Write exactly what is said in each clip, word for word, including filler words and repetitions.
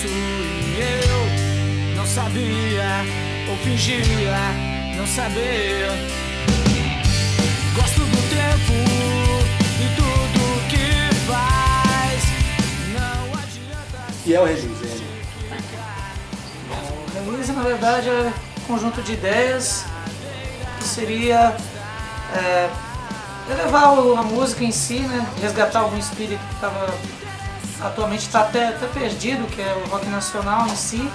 falso e eu não sabia ou fingia não saber. Gosto do tempo e tudo que faz. Não adianta. E é o Release? O Release, na verdade, é um conjunto de ideias que seria é, elevar a música em si, né? Resgatar algum espírito que estava atualmente está até, até perdido, que é o rock nacional em si,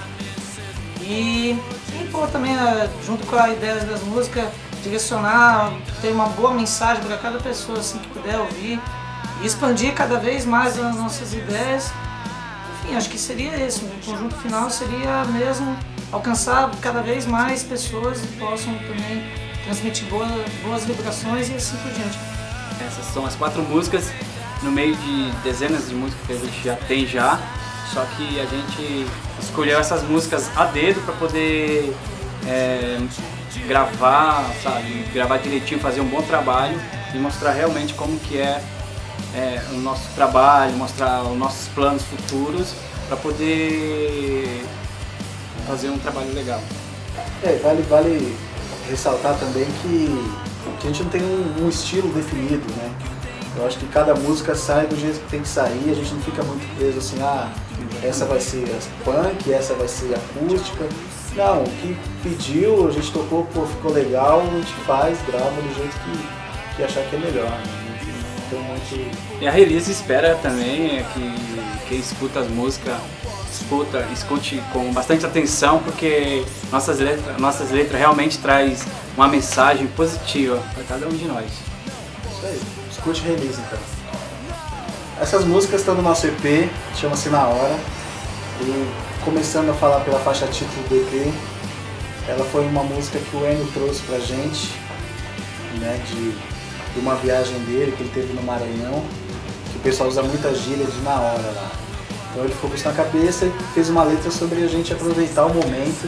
e impor também, junto com a ideia das músicas, direcionar, ter uma boa mensagem para cada pessoa assim, que puder ouvir e expandir cada vez mais as nossas ideias. Enfim, acho que seria isso, o conjunto final seria mesmo alcançar cada vez mais pessoas que possam também transmitir boas, boas vibrações e assim por diante. Essas são as quatro músicas no meio de dezenas de músicas que a gente já tem já, só que a gente escolheu essas músicas a dedo para poder é, gravar, sabe, gravar direitinho, fazer um bom trabalho e mostrar realmente como que é, é o nosso trabalho, mostrar os nossos planos futuros para poder fazer um trabalho legal. É, vale, vale ressaltar também que, que a gente não tem um, um estilo definido, né? Eu acho que cada música sai do jeito que tem que sair, a gente não fica muito preso assim, ah, essa vai ser punk, essa vai ser acústica. Não, o que pediu, a gente tocou, pô, ficou legal, a gente faz, grava do jeito que, que achar que é melhor. Né? Então, muito... E a Release espera também que quem escuta as músicas escuta, escute com bastante atenção, porque nossas letras, nossas letras realmente traz uma mensagem positiva para cada um de nós. Isso aí, escute Release então. Essas músicas estão no nosso E P, chama-se Na Hora, e começando a falar pela faixa título do E P, ela foi uma música que o Enio trouxe pra gente, né, de, de uma viagem dele que ele teve no Maranhão, que o pessoal usa muita gíria de na hora lá. Então ele ficou com isso na cabeça e fez uma letra sobre a gente aproveitar o momento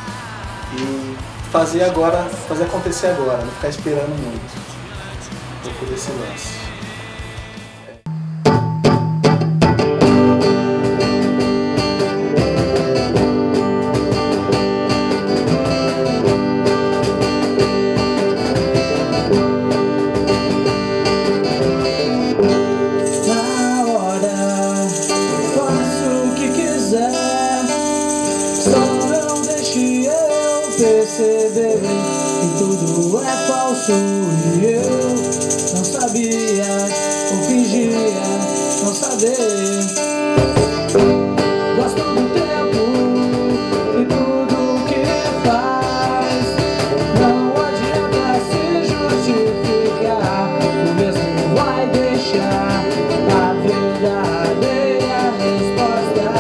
e fazer agora, fazer acontecer agora, não ficar esperando muito. Um pouco desse lance. Perceber que tudo é falso e eu não sabia ou fingia não saber. Gosto do tempo e tudo que faz. Não adianta se justificar, o mesmo vai deixar a verdadeira resposta.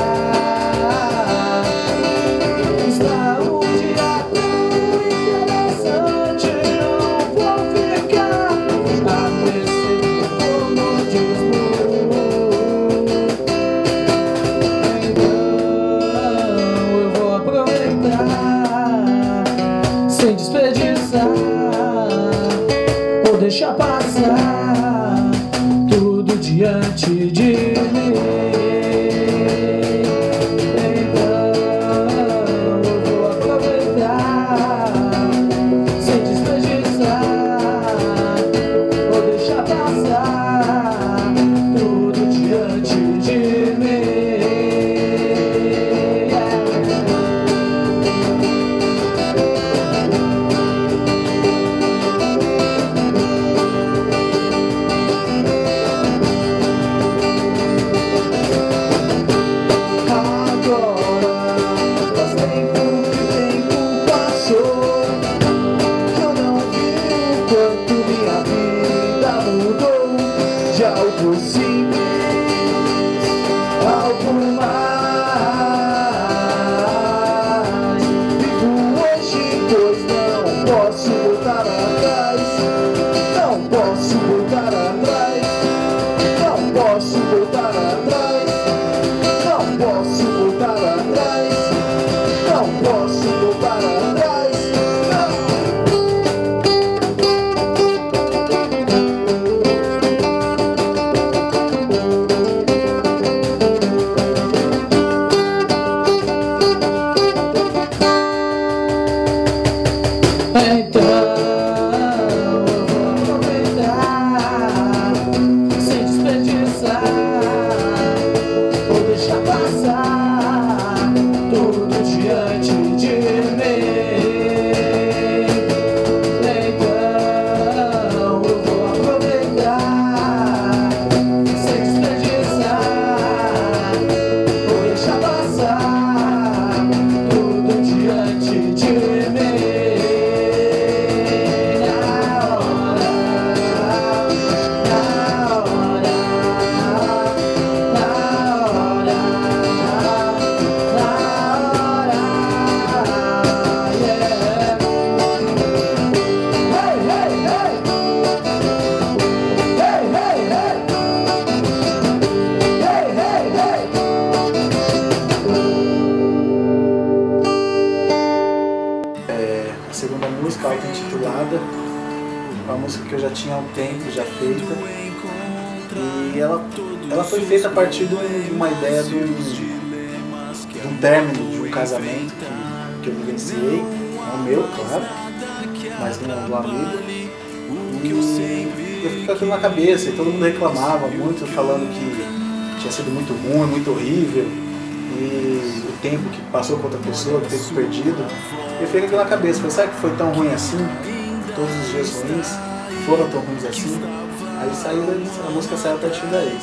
Está um dia interessante, não vou ficar a mercê do comodismo. Então eu vou aproveitar sem desperdiçar ou deixar passar tudo diante de mim. De algo simples, algo mais. Vivo hoje, pois não posso voltar atrás. Não posso voltar atrás. Não posso voltar atrás. Não posso voltar atrás. Não posso voltar atrás. uma música que eu já tinha há um tempo já feita. E ela, ela foi feita a partir de uma ideia de um, de um término de um casamento que, que eu vivenciei, não meu, claro, mas do meu amigo. E eu fiquei com aquilo na cabeça e todo mundo reclamava muito, falando que tinha sido muito ruim, muito horrível. E o tempo que passou com outra pessoa, o tempo perdido. Eu fiquei com aquilo na cabeça, falei, será que foi tão ruim assim? Todos os dias ruins foram tão ruins assim? Aí saiu daí, a música saiu a partir daí.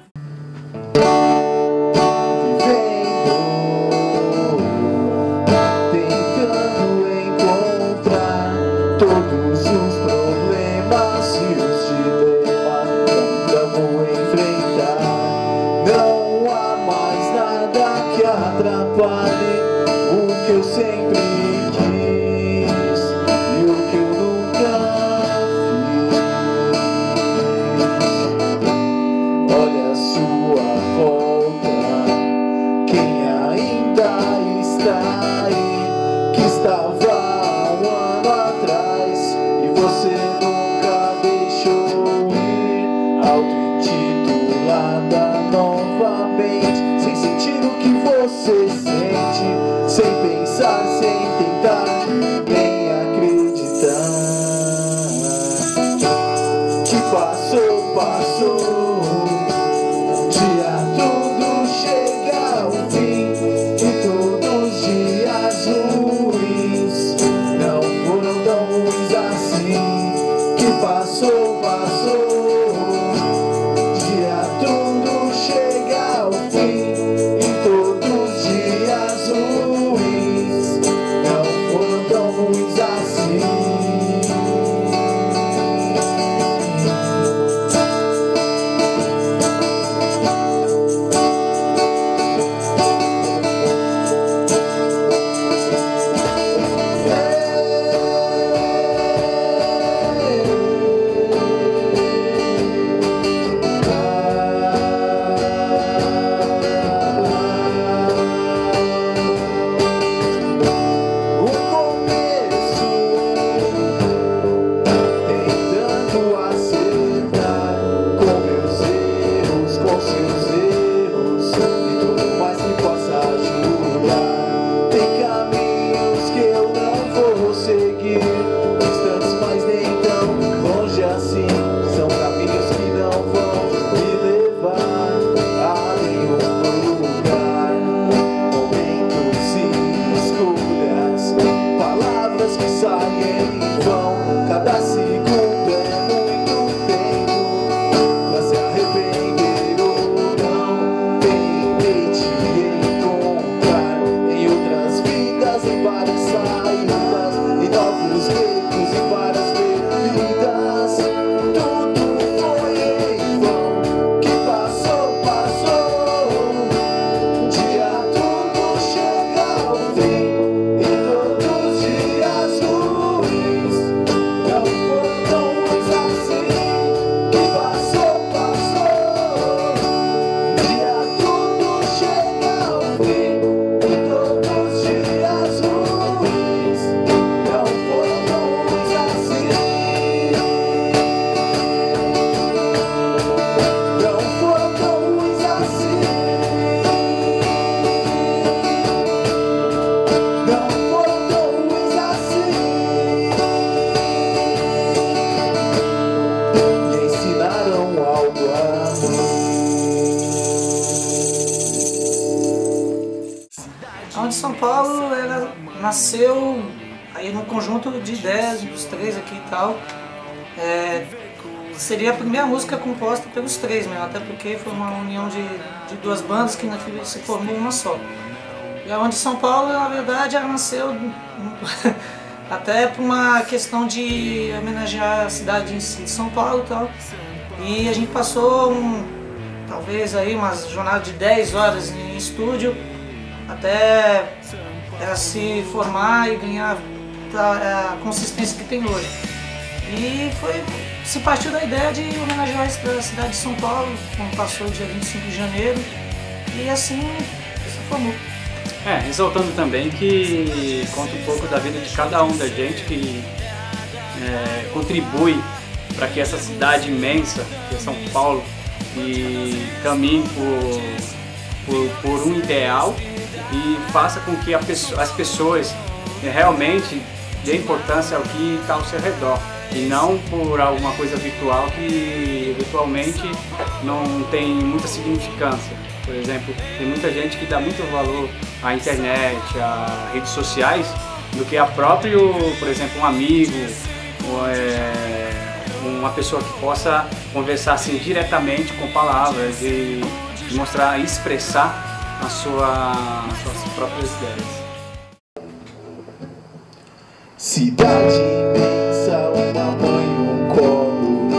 Nasceu aí num conjunto de ideias dos três aqui e tal. É, seria a primeira música composta pelos três mesmo, até porque foi uma união de, de duas bandas que se formou uma só. E a Onde São Paulo, na verdade, ela nasceu até por uma questão de homenagear a cidade em si de São Paulo e tal. E a gente passou um, talvez aí umas jornadas de dez horas em estúdio até ela se formar e ganhar a, a consistência que tem hoje. E foi, se partiu da ideia de homenagear a cidade de São Paulo, como passou dia vinte e cinco de janeiro, e assim se formou. É, ressaltando também que conta um pouco da vida de cada um da gente que é, contribui para que essa cidade imensa, que é São Paulo, e caminhe por, por, por um ideal e faça com que a pessoa, as pessoas realmente dê importância ao que está ao seu redor e não por alguma coisa virtual que virtualmente não tem muita significância. Por exemplo, tem muita gente que dá muito valor à internet, a redes sociais, do que a próprio, por exemplo, um amigo, ou, é, uma pessoa que possa conversar assim diretamente com palavras e mostrar, expressar a sua, as suas próprias ideias. Cidade imensa, uma mãe, um colo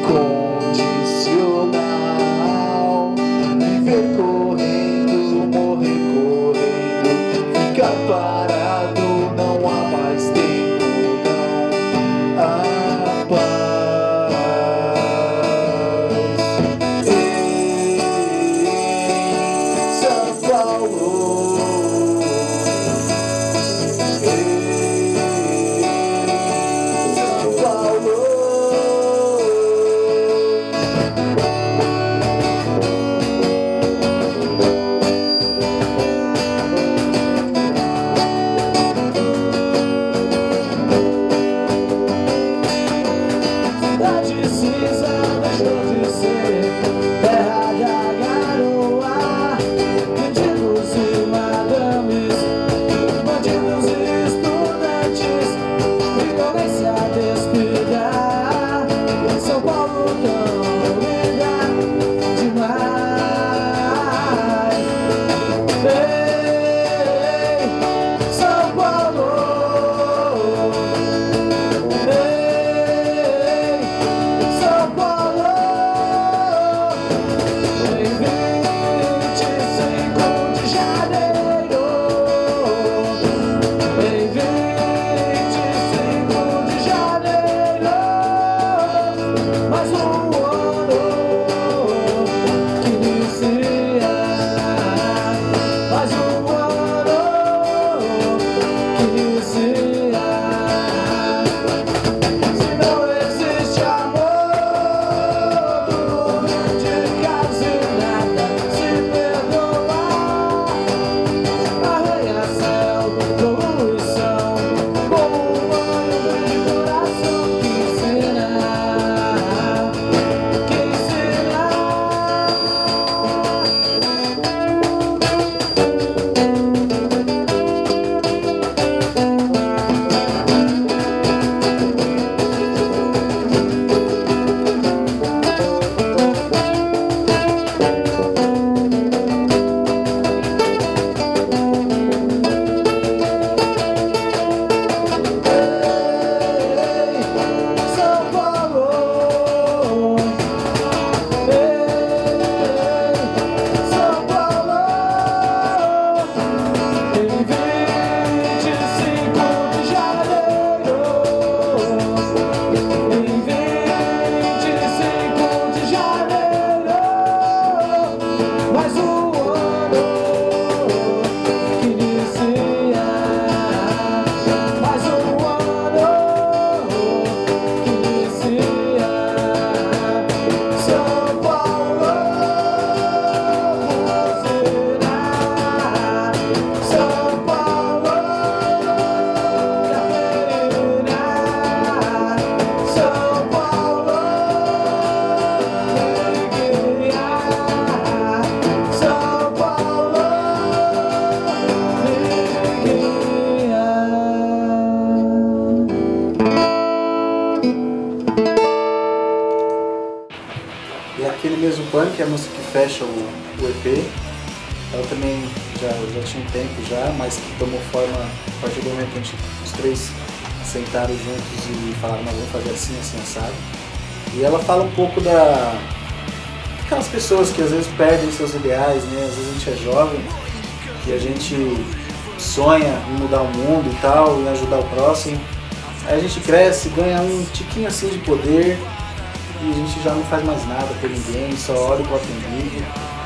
condicional. Viver correndo, morrer correndo, ficar parado, não há mais tempo, não há paz. Ei, São Paulo. Que é a música que fecha o, o E P. Ela também já, já tinha um tempo já, mas que tomou forma a partir do momento que a gente, os três sentaram juntos e falaram, nós vamos fazer assim, assim, assado. E ela fala um pouco da aquelas pessoas que às vezes perdem seus ideais, né? Às vezes a gente é jovem e a gente sonha em mudar o mundo e tal, em ajudar o próximo. Aí a gente cresce, ganha um tiquinho assim de poder e a gente já não faz mais nada por ninguém, só olha o próprio umbigo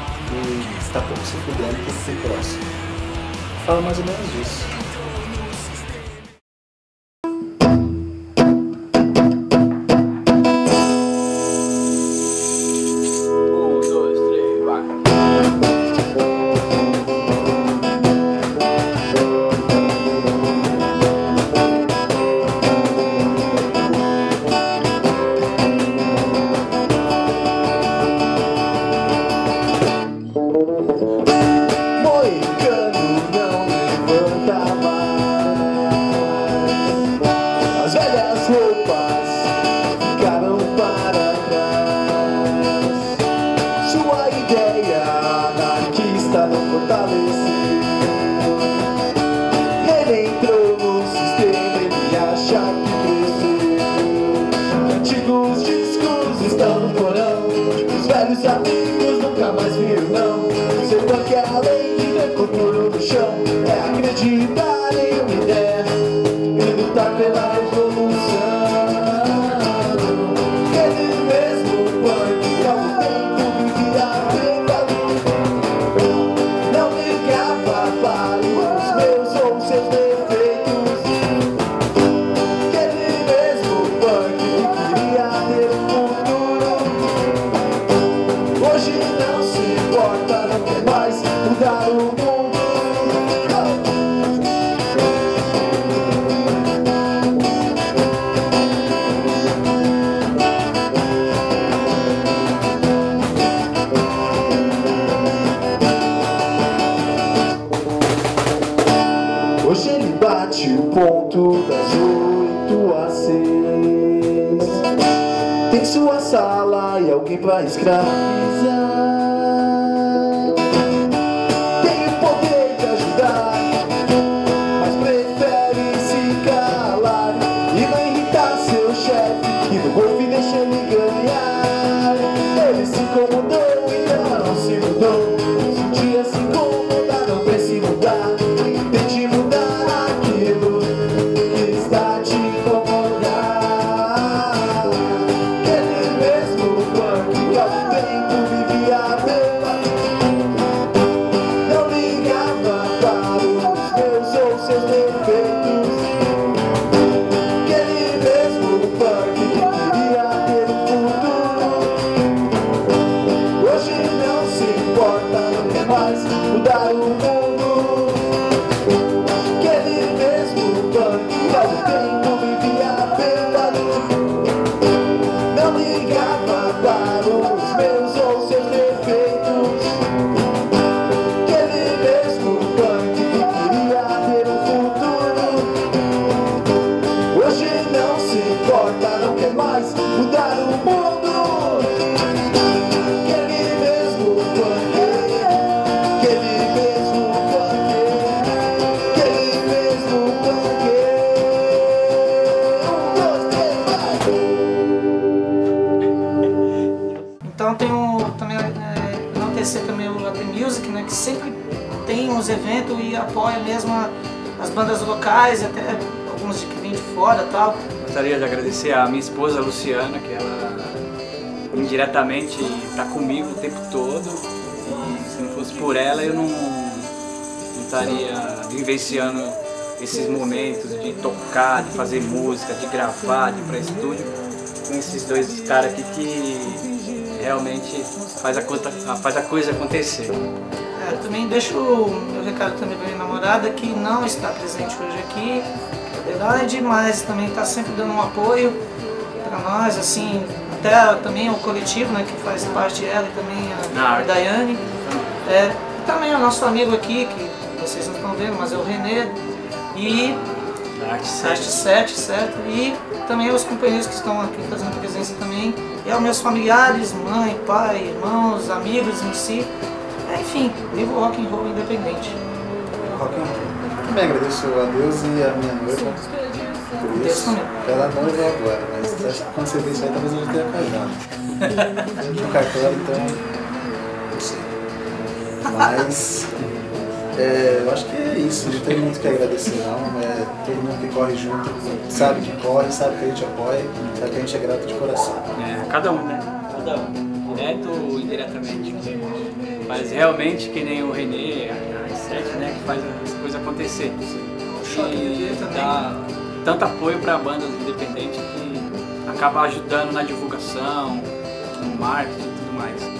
e está pouco se fudendo por ser próximo. Fala mais ou menos disso. os amigos nunca mais viram não. Ser punk é além de ver futuro no chão, é acreditar em uma ideia e lutar pela revolução. Ele mesmo punk ao tempo vivia bêbado, não ligava para os meus ou seus defeitos. Ele mesmo punk que queria ter um futuro, hoje não se importa, não quer mais mudar o mundo. Hoje ele bate o ponto das oito às seis. Tem sua sala e alguém pra escravizar. Tem o poder de ajudar, mas prefere se calar e não irritar seu chefe, que no golfe deixa ele ganhar. Ele se incomodou, então não se mudou. Se um dia se incomodar, não precisa mudar. Tente mudar aquilo que está te incomodar. Ele mesmo punk ao tempo vivia bêbado, não ligava para os meus ou seus defeitos. Ele mesmo punk que queria ter um futuro, hoje não se importa, não quer mais mudar o mundo. Ele mesmo punk ao tempo vivia bêbado, não ligava para os meus ou seus defeitos. Ele mesmo punk que queria ter um futuro, hoje não se importa, não quer mais mudar o mundo. Ele mesmo punk, ele mesmo punk, ele mesmo punk. Um, dois, três, vai! Então tem um, também é, enaltecer também o A T Music, né, que sempre tem uns eventos e apoia mesmo a- as bandas locais, até algumas de que vêm de fora e tal. Gostaria de agradecer a minha esposa Luciana, que ela indiretamente está comigo o tempo todo, e se não fosse por ela eu não, não estaria vivenciando esses momentos de tocar, de fazer música, de gravar, de ir para estúdio com esses dois caras aqui que realmente faz a, coisa, faz a coisa acontecer. É, também deixo o meu recado também para minha namorada, que não está presente hoje aqui, Adelaide, mas também está sempre dando um apoio para nós, assim, até também o coletivo, né, que faz parte dela e também a, a Daiane. É, e também o nosso amigo aqui, que vocês não estão vendo, mas é o Renê, e Arte Arte sete, certo? E também os companheiros que estão aqui fazendo presença também, e aos meus familiares, mãe, pai, irmãos, amigos em si. É, enfim, viva o rock and roll independente. Rock and roll. Também agradeço a Deus e a minha noiva por Deus isso. também. Ela é noiva agora, mas acho que quando você vê isso aí, talvez eu já tenha casado. No cartório, então, não sei. Mas, é, eu acho que é isso, não tem muito o que agradecer não. É, todo mundo que corre junto sabe que corre, sabe que a gente apoia, sabe que a gente é grato de coração. É, cada um, né? Cada um, direto ou indiretamente. Mas realmente, que nem o Renê, a R sete, né, que faz as coisas acontecer. E dá tanto apoio para bandas independentes que acaba ajudando na divulgação, no marketing e tudo mais.